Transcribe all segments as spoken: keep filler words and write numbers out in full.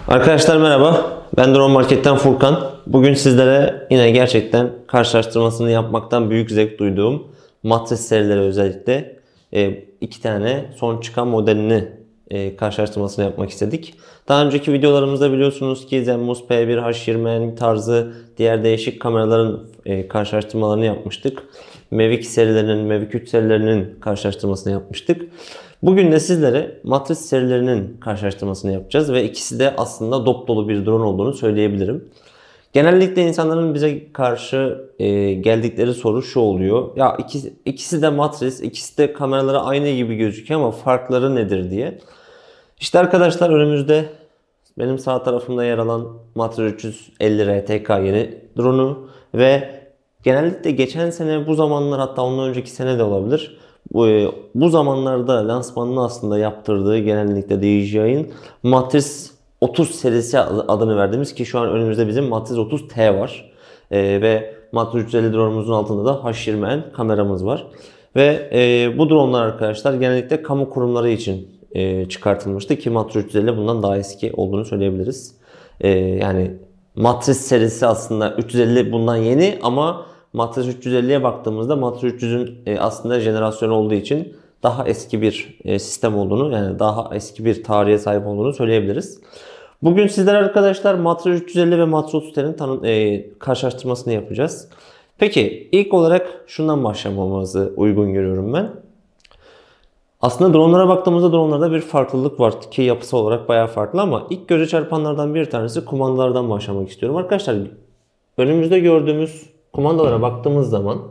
Arkadaşlar merhaba, ben Drone Market'ten Furkan. Bugün sizlere yine gerçekten karşılaştırmasını yapmaktan büyük zevk duyduğum matris serileri özellikle e, iki tane son çıkan modelini e, karşılaştırmasını yapmak istedik. Daha önceki videolarımızda biliyorsunuz ki Zenmuz P bir H yirmi N tarzı diğer değişik kameraların e, karşılaştırmalarını yapmıştık. Mavic serilerinin, Mavic üç serilerinin karşılaştırmasını yapmıştık. Bugün de sizlere matris serilerinin karşılaştırmasını yapacağız ve ikisi de aslında dop dolu bir drone olduğunu söyleyebilirim. Genellikle insanların bize karşı e, geldikleri soru şu oluyor. Ya ikisi, ikisi de matris, ikisi de kameraları aynı gibi gözüküyor ama farkları nedir diye. İşte arkadaşlar önümüzde benim sağ tarafımda yer alan Matriz üç yüz elli R T K yeni drone'u ve genellikle geçen sene bu zamanlar, hatta ondan önceki sene de olabilir. Bu, bu zamanlarda lansmanını aslında yaptırdığı genellikle D J I'nin Matriz otuz serisi adını verdiğimiz, ki şu an önümüzde bizim Matriz otuz T var. Ee, ve Matriz üç yüz elli drone'umuzun altında da H yirmi N kameramız var. Ve e, bu drone'lar arkadaşlar genellikle kamu kurumları için e, çıkartılmıştı ki Matriz üç yüz elli bundan daha eski olduğunu söyleyebiliriz. E, yani Matriz serisi aslında üç yüz elli bundan yeni ama Matriz üç yüz elliye baktığımızda Matriz üç yüzün aslında jenerasyonu olduğu için daha eski bir sistem olduğunu, yani daha eski bir tarihe sahip olduğunu söyleyebiliriz. Bugün sizler arkadaşlar Matriz üç yüz elli ve Matriz otuz T'nin e, karşılaştırmasını yapacağız. Peki ilk olarak şundan başlamamızı uygun görüyorum ben. Aslında drone'lara baktığımızda drone'larda bir farklılık var ki yapısı olarak bayağı farklı, ama ilk göze çarpanlardan bir tanesi kumandalardan başlamak istiyorum. Arkadaşlar önümüzde gördüğümüz kumandalara baktığımız zaman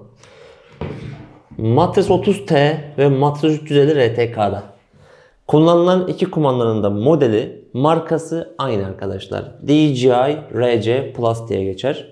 Matriz otuz T ve Matriz üç yüz elli R T K'da kullanılan iki kumandanın da modeli, markası aynı arkadaşlar. D J I R C Plus diye geçer.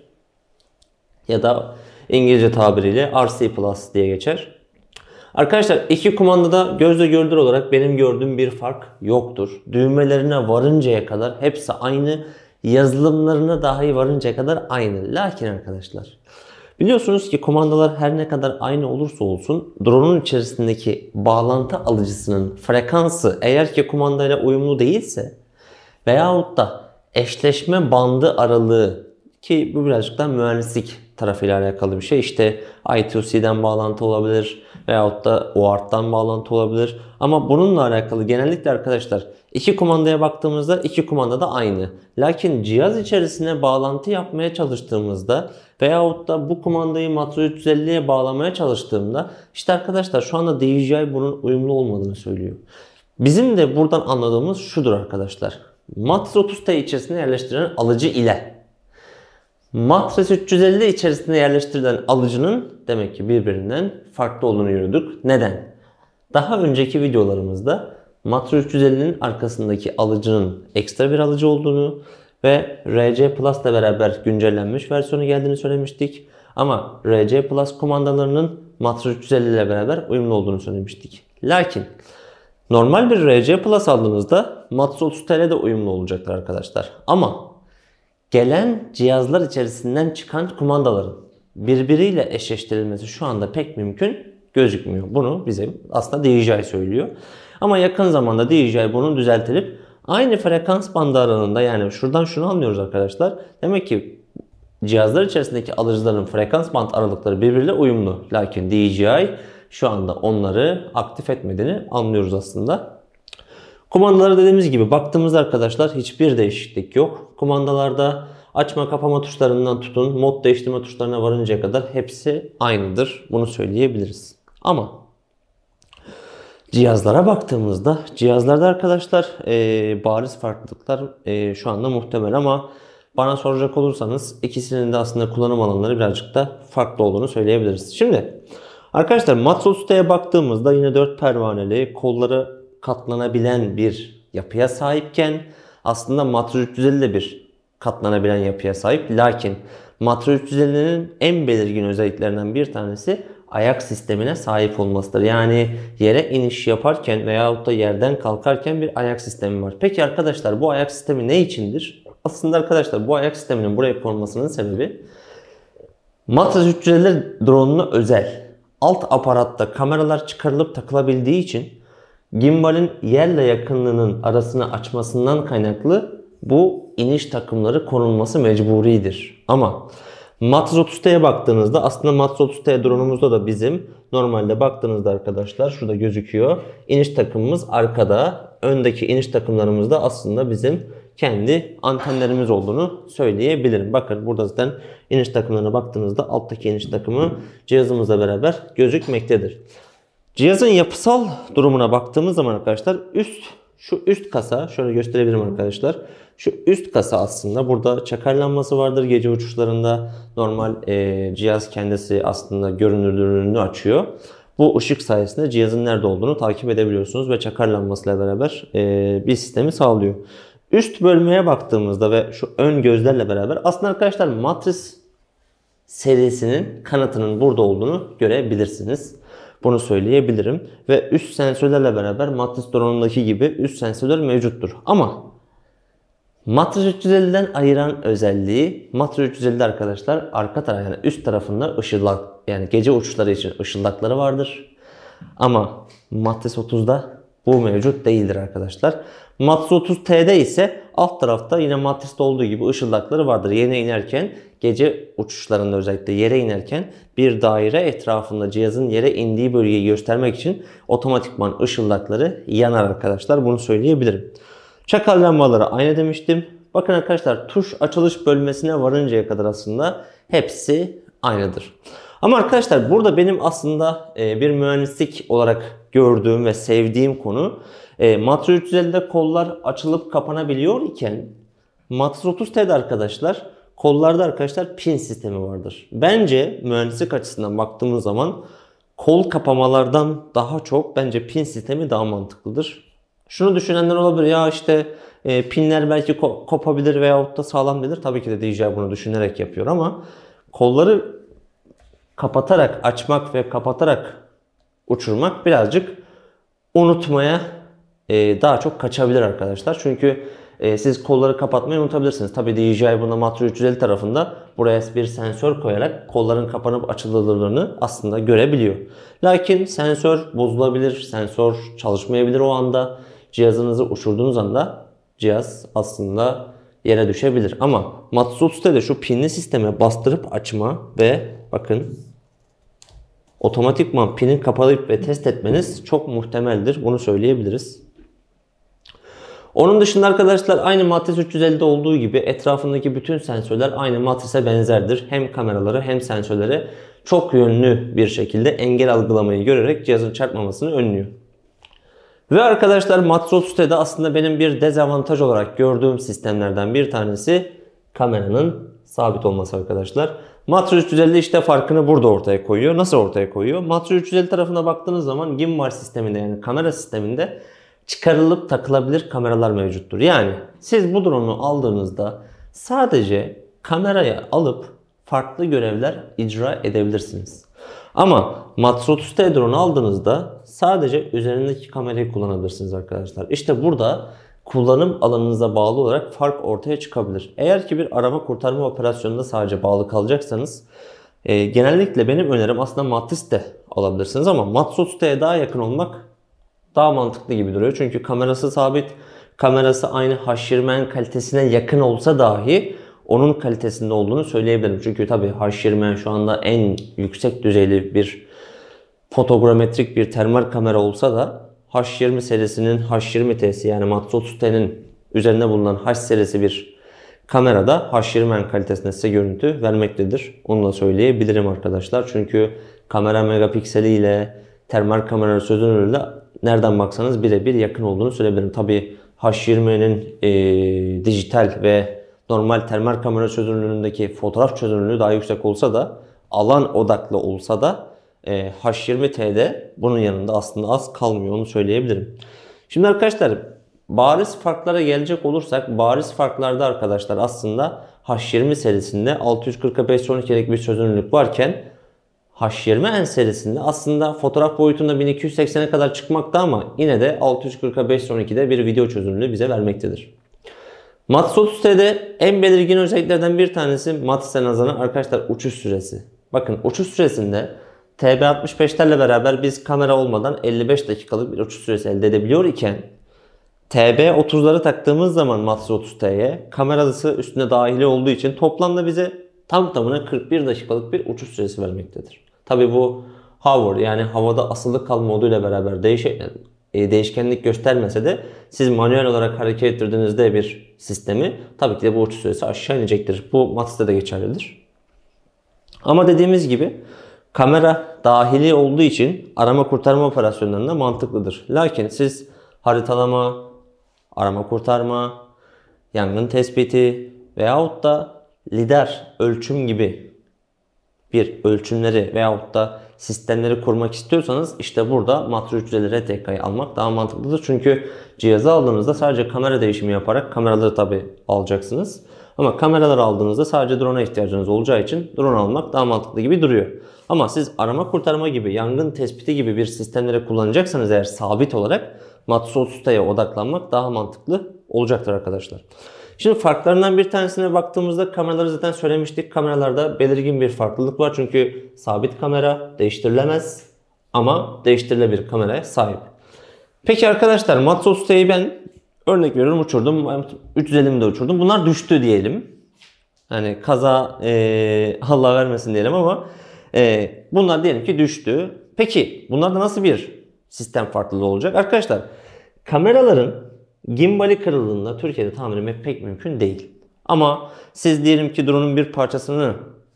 Ya da İngilizce tabiriyle R C Plus diye geçer. Arkadaşlar iki kumandada gözle görülür olarak benim gördüğüm bir fark yoktur. Düğmelerine varıncaya kadar hepsi aynı. Yazılımlarına dahi varıncaya kadar aynı. Lakin arkadaşlar biliyorsunuz ki kumandalar her ne kadar aynı olursa olsun drone'un içerisindeki bağlantı alıcısının frekansı eğer ki kumandayla uyumlu değilse veyahut da eşleşme bandı aralığı, ki bu birazcık da mühendislik tarafıyla alakalı bir şey. İşte I two C'den bağlantı olabilir veyahut da U A R T'tan bağlantı olabilir. Ama bununla alakalı genellikle arkadaşlar iki kumandaya baktığımızda iki kumanda da aynı. Lakin cihaz içerisine bağlantı yapmaya çalıştığımızda veyahut da bu kumandayı Matriz üç yüz elliye bağlamaya çalıştığımda işte arkadaşlar şu anda D J I bunun uyumlu olmadığını söylüyor. Bizim de buradan anladığımız şudur arkadaşlar. Matriz otuz T içerisine yerleştirilen alıcı ile Matriz üç yüz elli içerisinde yerleştirilen alıcının demek ki birbirinden farklı olduğunu gördük. Neden? Daha önceki videolarımızda Matriz üç yüz ellinin arkasındaki alıcının ekstra bir alıcı olduğunu ve R C Plus ile beraber güncellenmiş versiyonu geldiğini söylemiştik. Ama R C Plus kumandalarının Matriz üç yüz elli ile beraber uyumlu olduğunu söylemiştik. Lakin normal bir R C Plus aldığınızda Matriz otuz T ile de uyumlu olacaktır arkadaşlar. Ama gelen cihazlar içerisinden çıkan kumandaların birbiriyle eşleştirilmesi şu anda pek mümkün gözükmüyor. Bunu bize aslında D J I söylüyor. Ama yakın zamanda D J I bunun düzeltilip aynı frekans bandı aralığında, yani şuradan şunu anlıyoruz arkadaşlar. Demek ki cihazlar içerisindeki alıcıların frekans band aralıkları birbiriyle uyumlu. Lakin D J I şu anda onları aktif etmediğini anlıyoruz aslında. Kumandalara dediğimiz gibi baktığımızda arkadaşlar hiçbir değişiklik yok. Kumandalarda açma kapama tuşlarından tutun mod değiştirme tuşlarına varıncaya kadar hepsi aynıdır. Bunu söyleyebiliriz. Ama cihazlara baktığımızda cihazlarda arkadaşlar e, bariz farklılıklar e, şu anda muhtemel, ama bana soracak olursanız ikisinin de aslında kullanım alanları birazcık da farklı olduğunu söyleyebiliriz. Şimdi arkadaşlar Matriz otuz T'ye baktığımızda yine dört pervaneli, kolları katlanabilen bir yapıya sahipken aslında Matriz üç yüz elli de bir katlanabilen yapıya sahip. Lakin Matriz üç yüz ellinin en belirgin özelliklerinden bir tanesi ayak sistemine sahip olmasıdır. Yani yere iniş yaparken veyahut da yerden kalkarken bir ayak sistemi var. Peki arkadaşlar bu ayak sistemi ne içindir? Aslında arkadaşlar bu ayak sisteminin buraya konmasının sebebi Matriz üç yüz elli drone'una özel alt aparatta kameralar çıkarılıp takılabildiği için gimbalin yerle yakınlığının arasını açmasından kaynaklı bu iniş takımları konulması mecburidir. Ama Matrix otuz T'ye baktığınızda aslında Matrix otuz T drone'umuzda da bizim normalde baktığınızda arkadaşlar şurada gözüküyor. İniş takımımız arkada. Öndeki iniş takımlarımızda aslında bizim kendi antenlerimiz olduğunu söyleyebilirim. Bakın burada zaten iniş takımlarına baktığınızda alttaki iniş takımı cihazımızla beraber gözükmektedir. Cihazın yapısal durumuna baktığımız zaman arkadaşlar üst şu üst kasa şöyle gösterebilirim arkadaşlar. Şu üst kasa aslında burada çakarlanması vardır gece uçuşlarında. Normal e, cihaz kendisi aslında görünürlüğünü açıyor. Bu ışık sayesinde cihazın nerede olduğunu takip edebiliyorsunuz ve çakarlanmasıyla beraber e, bir sistemi sağlıyor. Üst bölmeye baktığımızda ve şu ön gözlerle beraber aslında arkadaşlar Matrix serisinin kanatının burada olduğunu görebilirsiniz. Bunu söyleyebilirim. Ve üst sensörlerle beraber Matrix drone'undaki gibi üst sensörler mevcuttur. Ama Matrix üç yüz elliden ayıran özelliği Matrix üç yüz ellide arkadaşlar arka taraf yani üst tarafında ışıldak yani gece uçuşları için ışıldakları vardır. Ama Matrix otuzda bu mevcut değildir arkadaşlar. Matrix otuz T'de ise alt tarafta yine Matrix'te olduğu gibi ışıldakları vardır. Yere inerken gece uçuşlarında özellikle yere inerken bir daire etrafında cihazın yere indiği bölgeyi göstermek için otomatikman ışıldakları yanar arkadaşlar. Bunu söyleyebilirim. Çakal lambaları aynı demiştim. Bakın arkadaşlar tuş açılış bölmesine varıncaya kadar aslında hepsi aynıdır. Ama arkadaşlar burada benim aslında bir mühendislik olarak gördüğüm ve sevdiğim konu Matrix üç yüz ellide kollar açılıp kapanabiliyor iken Matrix otuz T'de arkadaşlar kollarda arkadaşlar pin sistemi vardır. Bence mühendislik açısından baktığımız zaman kol kapamalardan daha çok bence pin sistemi daha mantıklıdır. Şunu düşünenler olabilir ya işte e, pinler belki ko- kopabilir veyahut da sağlam gelir. Tabii ki de D J I bunu düşünerek yapıyor ama kolları kapatarak açmak ve kapatarak uçurmak birazcık unutmaya e, daha çok kaçabilir arkadaşlar. Çünkü e, siz kolları kapatmayı unutabilirsiniz. Tabii D J I buna Matrix üç yüz elli tarafında buraya bir sensör koyarak kolların kapanıp açıldığını aslında görebiliyor. Lakin sensör bozulabilir, sensör çalışmayabilir o anda. Cihazınızı uçurduğunuz anda cihaz aslında yere düşebilir. Ama Matrix otuz T'de şu pinli sisteme bastırıp açma ve bakın otomatikman pinin kapalayıp ve test etmeniz çok muhtemeldir. Bunu söyleyebiliriz. Onun dışında arkadaşlar aynı Matrix üç yüz ellide olduğu gibi etrafındaki bütün sensörler aynı Matrix'e benzerdir. Hem kameraları hem sensörleri çok yönlü bir şekilde engel algılamayı görerek cihazın çarpmamasını önlüyor. Ve arkadaşlar Matrix otuz T'de aslında benim bir dezavantaj olarak gördüğüm sistemlerden bir tanesi kameranın sabit olması arkadaşlar. Matrix üç yüz elli işte farkını burada ortaya koyuyor. Nasıl ortaya koyuyor? Matrix üç yüz elli tarafına baktığınız zaman gimbal sisteminde yani kamera sisteminde çıkarılıp takılabilir kameralar mevcuttur. Yani siz bu drone'u aldığınızda sadece kamerayı alıp farklı görevler icra edebilirsiniz. Ama Matrix otuz T drone aldığınızda sadece üzerindeki kamerayı kullanabilirsiniz arkadaşlar. İşte burada kullanım alanınıza bağlı olarak fark ortaya çıkabilir. Eğer ki bir arama kurtarma operasyonunda sadece bağlı kalacaksanız e, genellikle benim önerim aslında Matrix de alabilirsiniz ama Matrix otuz T'ye daha yakın olmak daha mantıklı gibi duruyor. Çünkü kamerası sabit, kamerası aynı H yirmi N kalitesine yakın olsa dahi onun kalitesinde olduğunu söyleyebilirim. Çünkü tabii H yirmi N şu anda en yüksek düzeyli bir fotogrametrik bir termal kamera olsa da H yirmi serisinin H yirmi T'si yani Matrix otuz T'nin üzerinde bulunan H serisi bir kamerada H yirmi N kalitesinde size görüntü vermektedir. Onu da söyleyebilirim arkadaşlar. Çünkü kamera megapikseli ile termal kamera çözünürlüğü nereden baksanız birebir yakın olduğunu söyleyebilirim. Tabii H yirmi N'in e, dijital ve normal termal kamera çözünürlüğündeki fotoğraf çözünürlüğü daha yüksek olsa da alan odaklı olsa da e, H yirmi T'de bunun yanında aslında az kalmıyor onu söyleyebilirim. Şimdi arkadaşlar bariz farklara gelecek olursak bariz farklarda arkadaşlar aslında H yirmi serisinde altı yüz kırk'a beş yüz on iki'lik bir çözünürlük varken H yirmi N serisinde aslında fotoğraf boyutunda bin iki yüz seksen'e kadar çıkmakta ama yine de altı yüz kırk'a beş yüz on iki'de bir video çözünürlüğü bize vermektedir. Matrix otuz T'de en belirgin özelliklerden bir tanesi Matrix'e nazaran arkadaşlar uçuş süresi. Bakın uçuş süresinde T B altmış beş'lerle beraber biz kamera olmadan elli beş dakikalık bir uçuş süresi elde edebiliyor iken T B otuzları taktığımız zaman Matrix otuz T'ye kamerası üstüne dahili olduğu için toplamda bize tam tamına kırk bir dakikalık bir uçuş süresi vermektedir. Tabi bu hover yani havada asılı kal moduyla beraber değişe, e, değişkenlik göstermese de siz manuel olarak hareket ettirdiğinizde bir sistemi tabii ki de bu uçuş süresi aşağı inecektir. Bu Matrix'te de geçerlidir. Ama dediğimiz gibi kamera dahili olduğu için arama kurtarma operasyonlarında mantıklıdır. Lakin siz haritalama, arama kurtarma, yangın tespiti veyahut da lidar ölçüm gibi bir ölçümleri veyahut da sistemleri kurmak istiyorsanız işte burada Matrix üç yüz elli R T K'yı almak daha mantıklıdır. Çünkü cihazı aldığınızda sadece kamera değişimi yaparak kameraları tabi alacaksınız. Ama kameraları aldığınızda sadece drone'a ihtiyacınız olacağı için drone almak daha mantıklı gibi duruyor. Ama siz arama kurtarma gibi, yangın tespiti gibi bir sistemleri kullanacaksanız eğer sabit olarak Matrix otuz T'ye odaklanmak daha mantıklı olacaktır arkadaşlar. Şimdi farklarından bir tanesine baktığımızda kameraları zaten söylemiştik. Kameralarda belirgin bir farklılık var. Çünkü sabit kamera değiştirilemez ama değiştirilebilir kameraya sahip. Peki arkadaşlar Matrix otuz T'yi ben örnek veriyorum uçurdum. üç yüz ellimi de uçurdum. Bunlar düştü diyelim. Hani kaza e, Allah vermesin diyelim ama e, bunlar diyelim ki düştü. Peki bunlarda nasıl bir sistem farklılığı olacak? Arkadaşlar kameraların gimbali kırıldığında Türkiye'de tamir etmek pek mümkün değil. Ama siz diyelim ki drone'un bir parçasını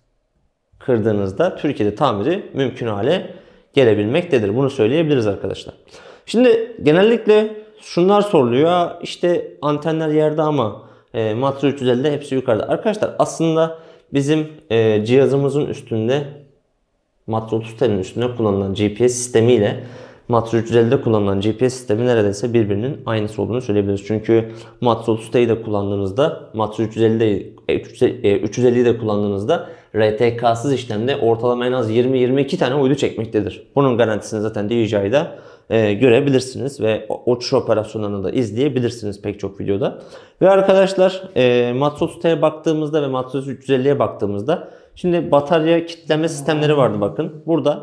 kırdığınızda Türkiye'de tamiri mümkün hale gelebilmektedir. Bunu söyleyebiliriz arkadaşlar. Şimdi genellikle şunlar soruluyor. İşte antenler yerde ama e, Matrix üç yüz ellide hepsi yukarıda. Arkadaşlar aslında bizim e, cihazımızın üstünde Matrix otuz T'nin üstünde kullanılan G P S sistemiyle Matrix üç yüz ellide kullanılan G P S sistemi neredeyse birbirinin aynısı olduğunu söyleyebiliriz. Çünkü Matrix otuz T'yi de kullandığınızda, Matrix üç yüz elliyi üç yüz elliyi de kullandığınızda R T K'sız işlemde ortalama en az yirmi yirmi iki tane uydu çekmektedir. Bunun garantisini zaten D J I'da e, görebilirsiniz ve uçuş operasyonlarını da izleyebilirsiniz pek çok videoda. Ve arkadaşlar e, Matrix otuz T'ye baktığımızda ve Matrix üç yüz elliye baktığımızda şimdi batarya kitleme sistemleri vardı bakın. Burada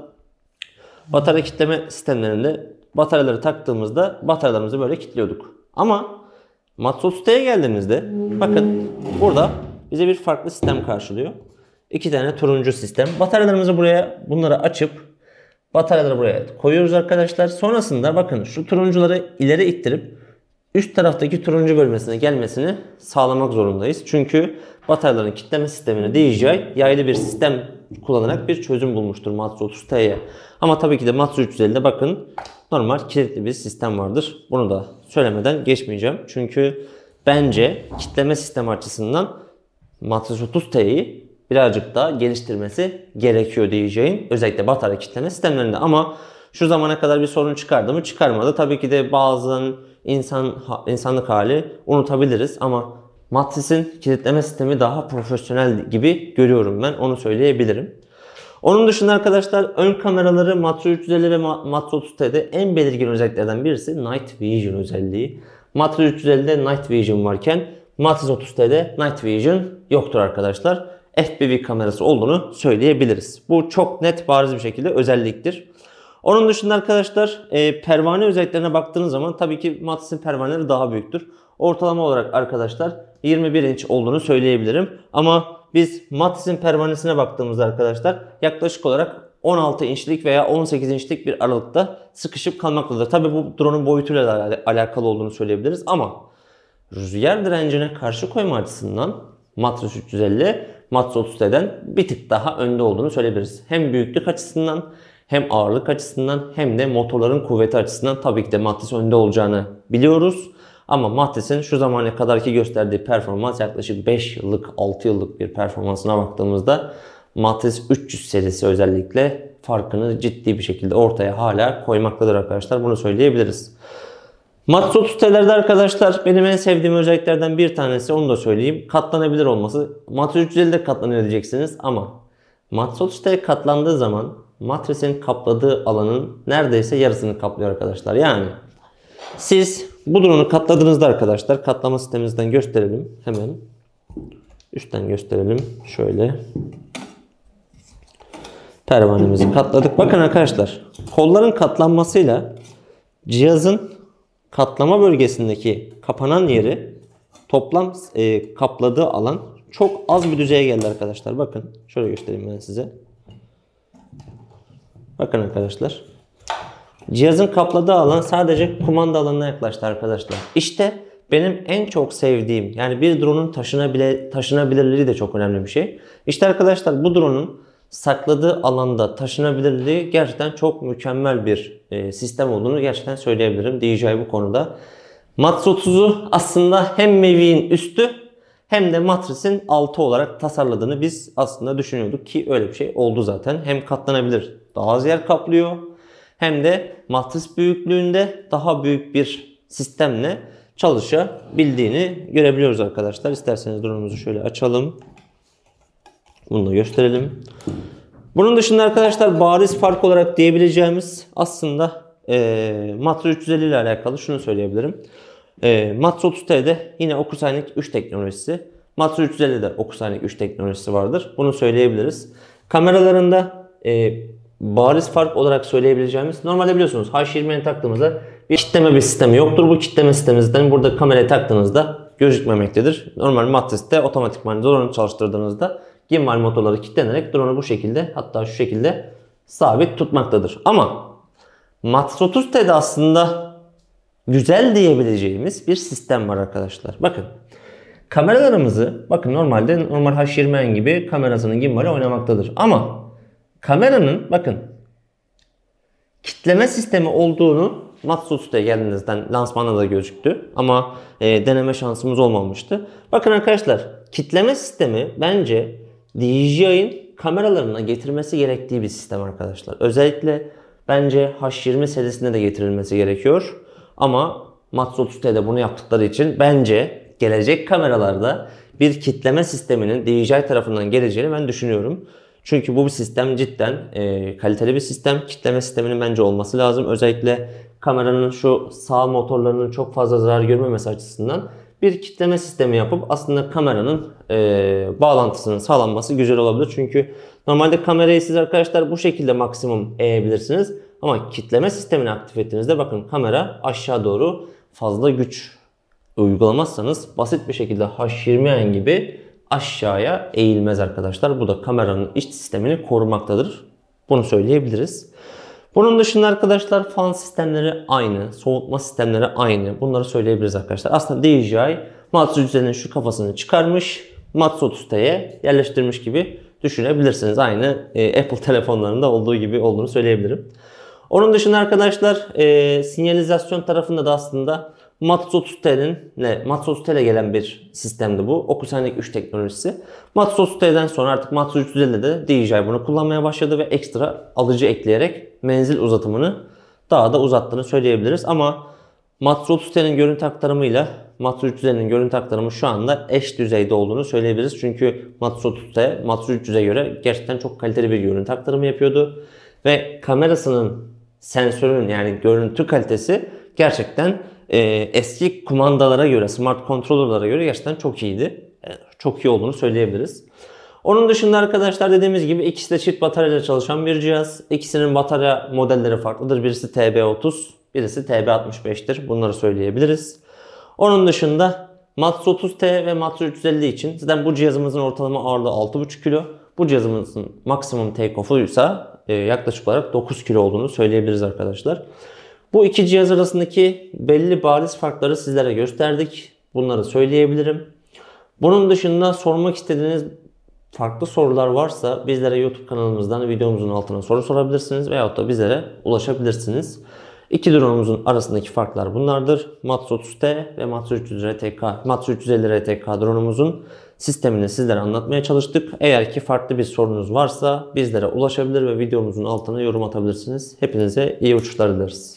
batarya kitleme sistemlerinde bataryaları taktığımızda bataryalarımızı böyle kilitliyorduk. Ama Matrix otuz T'ye geldiğimizde bakın burada bize bir farklı sistem karşılıyor. İki tane turuncu sistem. Bataryalarımızı buraya bunları açıp bataryaları buraya koyuyoruz arkadaşlar. Sonrasında bakın şu turuncuları ileri ittirip üst taraftaki turuncu bölmesine gelmesini sağlamak zorundayız. Çünkü bataryaların kitleme sistemini D J I yaylı bir sistem kullanarak bir çözüm bulmuştur Matrix otuz T'ye. Ama tabii ki de Matrix üç yüz ellide bakın normal kilitli bir sistem vardır. Bunu da söylemeden geçmeyeceğim. Çünkü bence kitleme sistemi açısından Matrix otuz T'yi birazcık daha geliştirmesi gerekiyor D J I'in. Özellikle batarya kitleme sistemlerinde. Ama şu zamana kadar bir sorun çıkardı mı? Çıkarmadı. Tabii ki de bazen insan insanlık hali unutabiliriz ama Matrix'in kilitleme sistemi daha profesyonel gibi görüyorum ben. Onu söyleyebilirim. Onun dışında arkadaşlar ön kameraları Matrix üç yüz elli ve Matrix otuz T'de en belirgin özelliklerden birisi Night Vision özelliği. Matrix üç yüz ellide Night Vision varken Matrix otuz T'de Night Vision yoktur arkadaşlar. F P V kamerası olduğunu söyleyebiliriz. Bu çok net bariz bir şekilde özelliktir. Onun dışında arkadaşlar e, pervane özelliklerine baktığınız zaman tabii ki Matrix'in pervaneleri daha büyüktür. Ortalama olarak arkadaşlar yirmi bir inç olduğunu söyleyebilirim. Ama biz Matrix'in pervanesine baktığımızda arkadaşlar yaklaşık olarak on altı inçlik veya on sekiz inçlik bir aralıkta sıkışıp kalmaktadır. Tabii bu drone'un boyutuyla alakalı olduğunu söyleyebiliriz ama rüzgar direncine karşı koyma açısından Matrix üç yüz elli Matrix otuz T'den bir tık daha önde olduğunu söyleyebiliriz. Hem büyüklük açısından hem ağırlık açısından hem de motorların kuvveti açısından tabii ki de Matrix önde olacağını biliyoruz. Ama Matrix'in şu zamana kadarki gösterdiği performans yaklaşık beş yıllık altı yıllık bir performansına baktığımızda Matrix üç yüz serisi özellikle farkını ciddi bir şekilde ortaya hala koymaktadır arkadaşlar. Bunu söyleyebiliriz. Matrix otuz T'lerde arkadaşlar benim en sevdiğim özelliklerden bir tanesi, onu da söyleyeyim, katlanabilir olması. Matrix üç yüz ellide katlanıyor diyeceksiniz ama Matrix otuz T katlandığı zaman Matrix'in kapladığı alanın neredeyse yarısını kaplıyor arkadaşlar. Yani siz bu drone'u katladığınızda arkadaşlar, katlama sistemimizden gösterelim hemen. Üstten gösterelim şöyle. Pervanemizi katladık. Bakın arkadaşlar kolların katlanmasıyla cihazın katlama bölgesindeki kapanan yeri toplam e, kapladığı alan çok az bir düzeye geldi arkadaşlar. Bakın şöyle göstereyim ben size. Bakın arkadaşlar. Cihazın kapladığı alan sadece kumanda alanına yaklaştı arkadaşlar. İşte benim en çok sevdiğim, yani bir drone'un taşınabile, taşınabilirliği de çok önemli bir şey. İşte arkadaşlar bu drone'un sakladığı alanda taşınabilirliği gerçekten çok mükemmel bir e, sistem olduğunu gerçekten söyleyebilirim D J I bu konuda. Matrix otuzu aslında hem Mavi'nin üstü hem de Matrix'in altı olarak tasarladığını biz aslında düşünüyorduk ki öyle bir şey oldu zaten. Hem katlanabilir, daha az yer kaplıyor, hem de Matrix büyüklüğünde daha büyük bir sistemle çalışabildiğini görebiliyoruz arkadaşlar. İsterseniz drone'umuzu şöyle açalım. Bunu da gösterelim. Bunun dışında arkadaşlar bariz fark olarak diyebileceğimiz aslında e, Matrix üç yüz elli ile alakalı şunu söyleyebilirim. E, Matrix otuz T'de yine Ocusignic üç teknolojisi. Matrix üç yüz ellide Ocusignic üç teknolojisi vardır. Bunu söyleyebiliriz. Kameralarında e, bariz fark olarak söyleyebileceğimiz, normalde biliyorsunuz H yirmiye taktığımızda bir kitleme bir sistemi yoktur. Bu kitleme sistemimizden burada kameraya taktığınızda gözükmemektedir. Normal Matrix'te otomatikman drone'u çalıştırdığınızda gimbal motorları kilitlenerek drone'u bu şekilde, hatta şu şekilde sabit tutmaktadır. Ama Matrix otuz T'de aslında güzel diyebileceğimiz bir sistem var arkadaşlar. Bakın kameralarımızı, bakın normalde normal H yirmi gibi kamerasının gimbali oynamaktadır. Ama kameranın bakın kitleme sistemi olduğunu Matrix otuz T'ye geldiğinizden lansmanda da gözüktü. Ama e, deneme şansımız olmamıştı. Bakın arkadaşlar, kitleme sistemi bence D J I'nin kameralarına getirmesi gerektiği bir sistem arkadaşlar. Özellikle bence H yirmi serisinde de getirilmesi gerekiyor. Ama Matrix otuz T'de bunu yaptıkları için bence gelecek kameralarda bir kitleme sisteminin D J I tarafından geleceğini ben düşünüyorum. Çünkü bu bir sistem cidden e, kaliteli bir sistem. Kitleme sisteminin bence olması lazım. Özellikle kameranın şu sağ motorlarının çok fazla zarar görmemesi açısından bir kitleme sistemi yapıp aslında kameranın e, bağlantısının sağlanması güzel olabilir. Çünkü normalde kamerayı siz arkadaşlar bu şekilde maksimum eğebilirsiniz. Ama kitleme sistemini aktif ettiğinizde bakın kamera aşağı doğru fazla güç uygulamazsanız basit bir şekilde H yirmi gibi aşağıya eğilmez arkadaşlar. Bu da kameranın iç sistemini korumaktadır. Bunu söyleyebiliriz. Bunun dışında arkadaşlar fan sistemleri aynı, soğutma sistemleri aynı. Bunları söyleyebiliriz arkadaşlar. Aslında D J I Matrix üç yüz ellinin şu kafasını çıkarmış, Matrix otuz T'ye yerleştirmiş gibi düşünebilirsiniz. Aynı e, Apple telefonlarında olduğu gibi olduğunu söyleyebilirim. Onun dışında arkadaşlar e, sinyalizasyon tarafında da aslında Matrix otuz T'nin ne? Matrix otuz T ile gelen bir sistemdi bu. Ocusignic üç teknolojisi. Matrix otuz T'den sonra artık Matrix üç yüz ellide de D J I bunu kullanmaya başladı ve ekstra alıcı ekleyerek menzil uzatımını daha da uzattığını söyleyebiliriz. Ama Matrix otuz T'nin görüntü aktarımıyla Matrix üç yüz ellinin görüntü aktarımı şu anda eş düzeyde olduğunu söyleyebiliriz. Çünkü Matrix otuz T Matrix üç yüze göre gerçekten çok kaliteli bir görüntü aktarımı yapıyordu. Ve kamerasının sensörünün yani görüntü kalitesi gerçekten e, eski kumandalara göre, smart controller'lara göre gerçekten çok iyiydi. E, çok iyi olduğunu söyleyebiliriz. Onun dışında arkadaşlar dediğimiz gibi ikisi de çift bataryayla çalışan bir cihaz. İkisinin batarya modelleri farklıdır. Birisi T B otuz, birisi T B altmış beş'tir. Bunları söyleyebiliriz. Onun dışında Matrix otuz T ve Matrix üç yüz elli için zaten bu cihazımızın ortalama ağırlığı altı buçuk kilo. Bu cihazımızın maksimum take-off'u ise yaklaşık olarak dokuz kilo olduğunu söyleyebiliriz arkadaşlar. Bu iki cihaz arasındaki belli bariz farkları sizlere gösterdik. Bunları söyleyebilirim. Bunun dışında sormak istediğiniz farklı sorular varsa bizlere YouTube kanalımızdan videomuzun altına soru sorabilirsiniz veyahut da bizlere ulaşabilirsiniz. İki drone'umuzun arasındaki farklar bunlardır. Matrix otuz T ve Matrix üç yüz R T K, Matrix üç yüz elli R T K drone'umuzun sistemini sizlere anlatmaya çalıştık. Eğer ki farklı bir sorunuz varsa bizlere ulaşabilir ve videomuzun altına yorum atabilirsiniz. Hepinize iyi uçuşlar dileriz.